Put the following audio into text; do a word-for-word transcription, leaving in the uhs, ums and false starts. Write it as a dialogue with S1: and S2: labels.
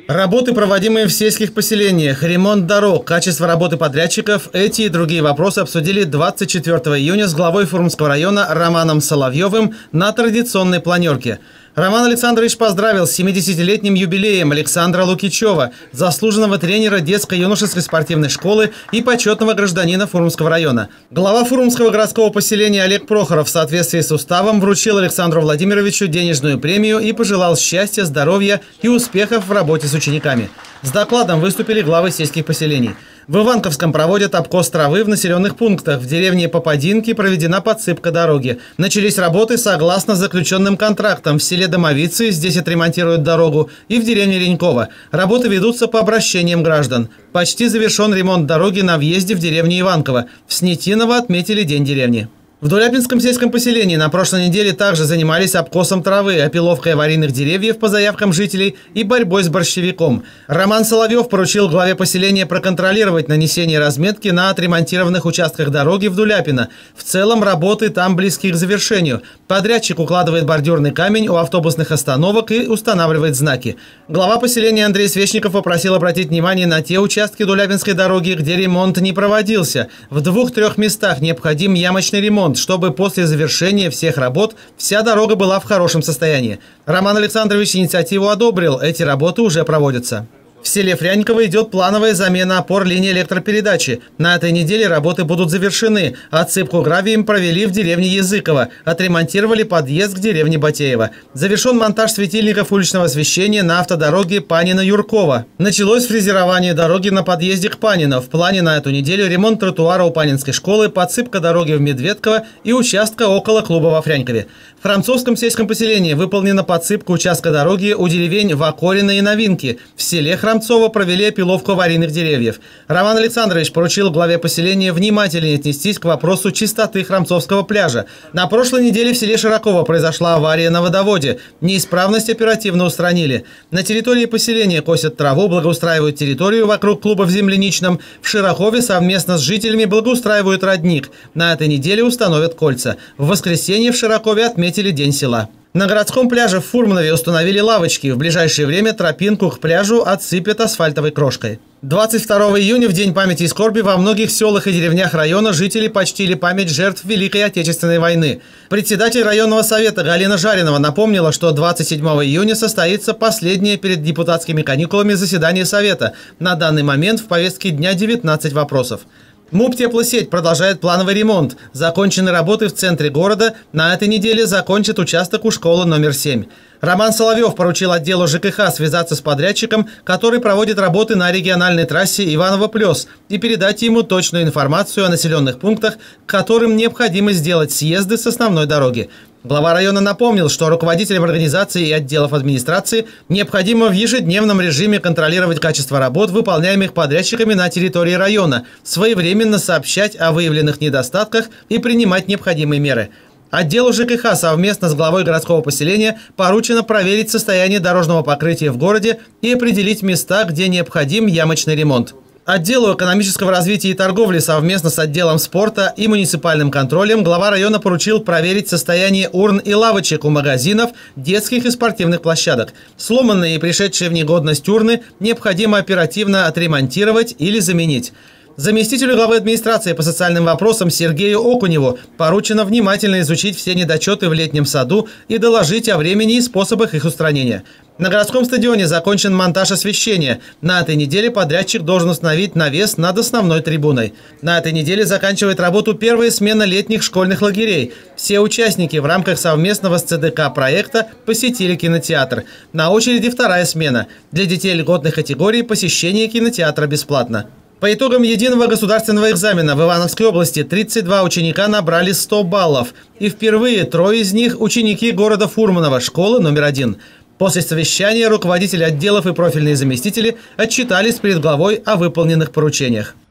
S1: Работы, проводимые в сельских поселениях, ремонт дорог, качество работы подрядчиков – эти и другие вопросы обсудили двадцать четвёртого июня с главой Фурмского района Романом Соловьевым на традиционной планерке. Роман Александрович поздравил с семидесятилетним юбилеем Александра Лукичева, заслуженного тренера детско-юношеской спортивной школы и почетного гражданина Фурмского района. Глава Фурмского городского поселения Олег Прохоров в соответствии с уставом вручил Александру Владимировичу денежную премию и пожелал счастья, здоровья и успехов в работе с учениками. С докладом выступили главы сельских поселений. В Иванковском проводят обкос травы в населенных пунктах. В деревне Попадинки проведена подсыпка дороги. Начались работы согласно заключенным контрактам. В селе Домовицы здесь отремонтируют дорогу. И в деревне Ленькова. Работы ведутся по обращениям граждан. Почти завершен ремонт дороги на въезде в деревню Иванково. В Снетиново отметили День деревни. В Дуляпинском сельском поселении на прошлой неделе также занимались обкосом травы, опиловкой аварийных деревьев по заявкам жителей и борьбой с борщевиком. Роман Соловьев поручил главе поселения проконтролировать нанесение разметки на отремонтированных участках дороги в Дуляпино. В целом работы там близки к завершению. Подрядчик укладывает бордюрный камень у автобусных остановок и устанавливает знаки. Глава поселения Андрей Свечников попросил обратить внимание на те участки Дуляпинской дороги, где ремонт не проводился. В двух-трех местах необходим ямочный ремонт, чтобы после завершения всех работ вся дорога была в хорошем состоянии. Роман Александрович инициативу одобрил, эти работы уже проводятся. В селе Фряньково идет плановая замена опор линии электропередачи. На этой неделе работы будут завершены. Отсыпку гравием провели в деревне Языково. Отремонтировали подъезд к деревне Батеево. Завершен монтаж светильников уличного освещения на автодороге Панина-Юркова. Началось фрезерование дороги на подъезде к Панино. В плане на эту неделю ремонт тротуара у Панинской школы, подсыпка дороги в Медведково и участка около клуба во Фрянькове. В Французском сельском поселении выполнена подсыпка участка дороги у деревень Вакорина и Новинки. В селе Храмцово провели опиловку аварийных деревьев. Роман Александрович поручил главе поселения внимательнее отнестись к вопросу чистоты Храмцовского пляжа. На прошлой неделе в селе Широково произошла авария на водоводе. Неисправность оперативно устранили. На территории поселения косят траву, благоустраивают территорию вокруг клуба в Земляничном. В Широкове совместно с жителями благоустраивают родник. На этой неделе установят кольца. В воскресенье в Широкове отметили День села. На городском пляже в Фурманове установили лавочки. В ближайшее время тропинку к пляжу отсыпят асфальтовой крошкой. двадцать второго июня, в День памяти и скорби, во многих селах и деревнях района жители почтили память жертв Великой Отечественной войны. Председатель районного совета Галина Жаринова напомнила, что двадцать седьмого июня состоится последнее перед депутатскими каникулами заседание совета. На данный момент в повестке дня девятнадцать вопросов. МУП «Теплосеть» продолжает плановый ремонт. Закончены работы в центре города. На этой неделе закончат участок у школы номер семь. Роман Соловьев поручил отделу ЖКХ связаться с подрядчиком, который проводит работы на региональной трассе Иваново-Плес, и передать ему точную информацию о населенных пунктах, к которым необходимо сделать съезды с основной дороги. Глава района напомнил, что руководителям организаций и отделов администрации необходимо в ежедневном режиме контролировать качество работ, выполняемых подрядчиками на территории района, своевременно сообщать о выявленных недостатках и принимать необходимые меры. Отделу ЖКХ совместно с главой городского поселения поручено проверить состояние дорожного покрытия в городе и определить места, где необходим ямочный ремонт. Отделу экономического развития и торговли совместно с отделом спорта и муниципальным контролем глава района поручил проверить состояние урн и лавочек у магазинов, детских и спортивных площадок. Сломанные и пришедшие в негодность урны необходимо оперативно отремонтировать или заменить. Заместителю главы администрации по социальным вопросам Сергею Окуневу поручено внимательно изучить все недочеты в летнем саду и доложить о времени и способах их устранения. На городском стадионе закончен монтаж освещения. На этой неделе подрядчик должен установить навес над основной трибуной. На этой неделе заканчивает работу первая смена летних школьных лагерей. Все участники в рамках совместного с ЦДК проекта посетили кинотеатр. На очереди вторая смена. Для детей льготных категорий посещение кинотеатра бесплатно. По итогам единого государственного экзамена в Ивановской области тридцать два ученика набрали сто баллов. И впервые трое из них – ученики города Фурманова, школы номер один. После совещания руководители отделов и профильные заместители отчитались перед главой о выполненных поручениях.